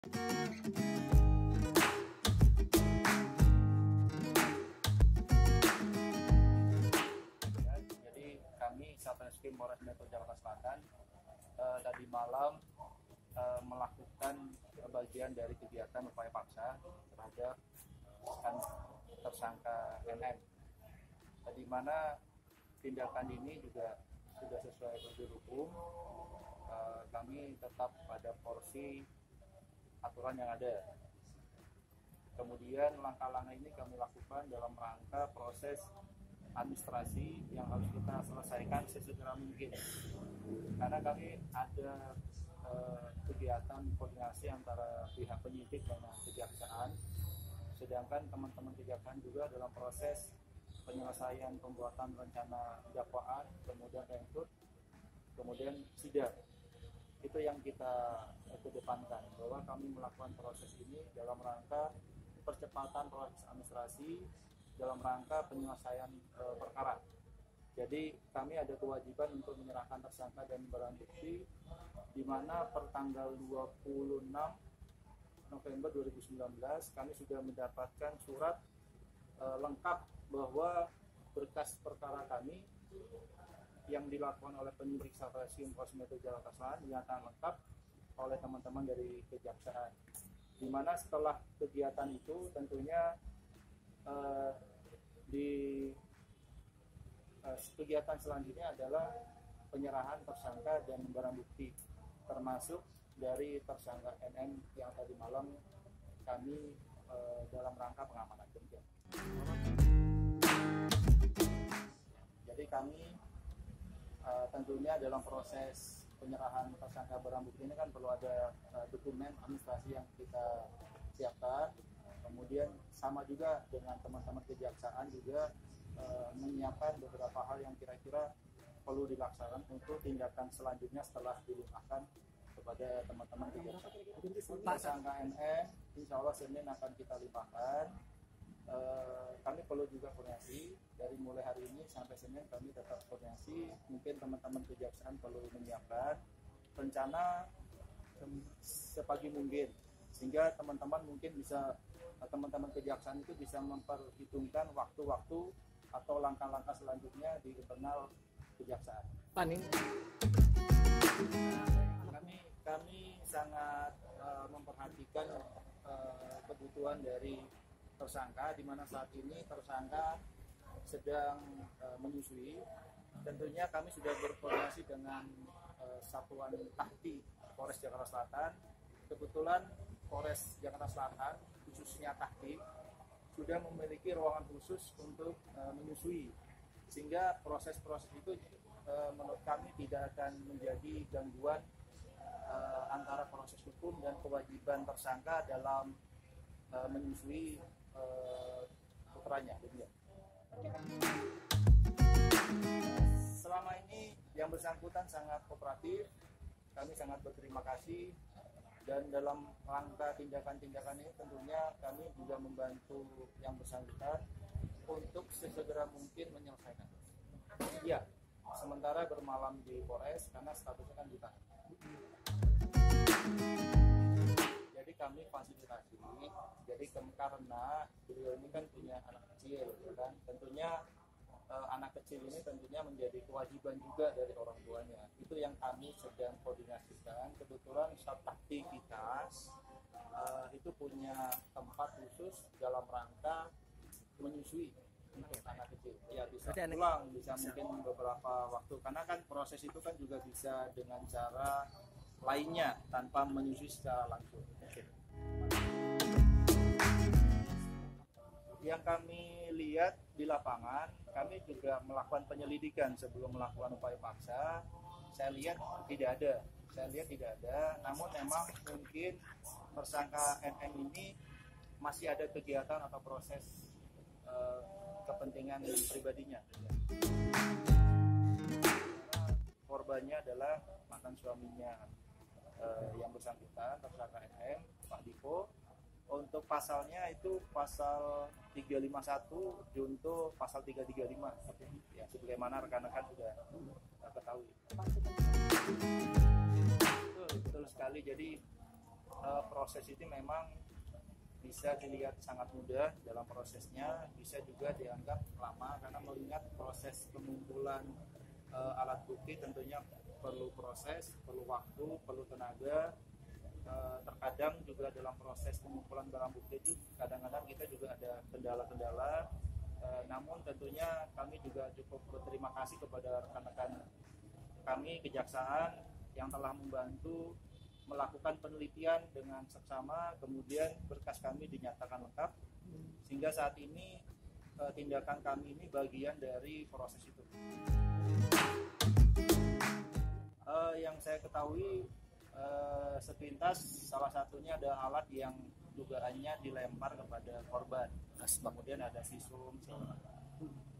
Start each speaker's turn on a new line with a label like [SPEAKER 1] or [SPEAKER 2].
[SPEAKER 1] Jadi kami Satreskrim Polres Metro Jakarta Selatan tadi malam melakukan bagian dari kegiatan upaya paksa terhadap tersangka NM, di mana tindakan ini juga sudah sesuai prosedur hukum. Kami tetap pada porsi aturan yang ada. Kemudian langkah-langkah ini kami lakukan dalam rangka proses administrasi yang harus kita selesaikan sesegera mungkin, karena kami ada kegiatan koordinasi antara pihak penyidik dengan kejaksaan, sedangkan teman-teman kejaksaan juga dalam proses penyelesaian pembuatan rencana dakwaan, kemudian rekrut, kemudian sidang. Itu yang kita kedepankan, bahwa kami melakukan proses ini dalam rangka percepatan proses administrasi, dalam rangka penyelesaian perkara. Jadi kami ada kewajiban untuk menyerahkan tersangka dan barang bukti, di mana per tanggal 26 November 2019 kami sudah mendapatkan surat lengkap bahwa berkas perkara kami yang dilakukan oleh penyidik Satreskrim Polres Metro Jakarta Selatan dinyatakan lengkap oleh teman-teman dari kejaksaan. Di mana setelah kegiatan itu tentunya kegiatan selanjutnya adalah penyerahan tersangka dan barang bukti, termasuk dari tersangka NM yang tadi malam kami dalam rangka pengamanan kerja. Jadi kami tentunya dalam proses penyerahan tersangka barang bukti ini kan perlu ada dokumen administrasi yang kita siapkan. Kemudian sama juga dengan teman-teman kejaksaan juga menyiapkan beberapa hal yang kira-kira perlu dilaksanakan untuk tindakan selanjutnya setelah dilimpahkan kepada teman-teman kejaksaan. Tersangka NM, insya Allah Senin akan kita limpahkan. Kami perlu juga koordinasi dari mulai hari ini sampai Senin, kami tetap koordinasi. Mungkin teman-teman kejaksaan perlu menyiapkan rencana sepagi mungkin, sehingga teman-teman mungkin bisa, teman-teman kejaksaan itu bisa memperhitungkan waktu-waktu atau langkah-langkah selanjutnya di internal kejaksaan. Kami sangat memperhatikan kebutuhan dari tersangka, di mana saat ini tersangka sedang menyusui. Tentunya kami sudah berkoordinasi dengan Satuan Tahti Polres Jakarta Selatan. Kebetulan Polres Jakarta Selatan, khususnya Tahti, sudah memiliki ruangan khusus untuk menyusui, sehingga proses-proses itu menurut kami tidak akan menjadi gangguan antara proses hukum dan kewajiban tersangka dalam menyusui putranya. Selama ini yang bersangkutan sangat kooperatif, kami sangat berterima kasih, dan dalam rangka tindakan-tindakan ini tentunya kami juga membantu yang bersangkutan untuk sesegera mungkin menyelesaikan. Ya, sementara bermalam di Polres karena statusnya kan ditahan. Jadi kami fasilitasi, jadi karena beliau ini kan punya anak kecil, kan tentunya anak kecil ini tentunya menjadi kewajiban juga dari orang tuanya. Itu yang kami sedang koordinasikan. Kebetulan Satpakti kita itu punya tempat khusus dalam rangka menyusui untuk anak kecil. Ya bisa pulang, bisa mungkin beberapa waktu, karena kan proses itu kan juga bisa dengan cara lainnya tanpa menyusui secara langsung. Yang kami lihat di lapangan, kami juga melakukan penyelidikan sebelum melakukan upaya paksa. Saya lihat tidak ada. Namun memang mungkin tersangka NM ini masih ada kegiatan atau proses kepentingan pribadinya. Korbannya adalah mantan suaminya yang bersangkutan, tersangka NM, Pak Diko. Untuk pasalnya itu pasal 351 junto pasal 335, ya sebagaimana rekan-rekan sudah ketahui. Betul sekali. Jadi proses itu memang bisa dilihat sangat mudah dalam prosesnya, bisa juga dianggap lama karena mengingat proses pengumpulan alat bukti tentunya perlu proses, perlu waktu, perlu tenaga. Terkadang juga dalam proses pengumpulan barang bukti itu kadang-kadang kita juga ada kendala-kendala, namun tentunya kami juga cukup berterima kasih kepada rekan-rekan kami kejaksaan yang telah membantu melakukan penelitian dengan seksama, kemudian berkas kami dinyatakan lengkap, sehingga saat ini tindakan kami ini bagian dari proses itu. Yang saya ketahui sepintas salah satunya ada alat yang dugaannya dilempar kepada korban, kemudian ada visum.